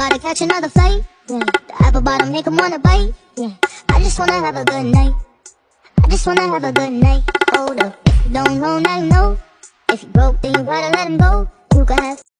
about to catch another flight. Yeah. The apple bottom make 'em wanna bite. Yeah. I just wanna have a good night. I just wanna have a good night. Hold up, if you don't know, now you know. If you broke, then you gotta let him go. You can have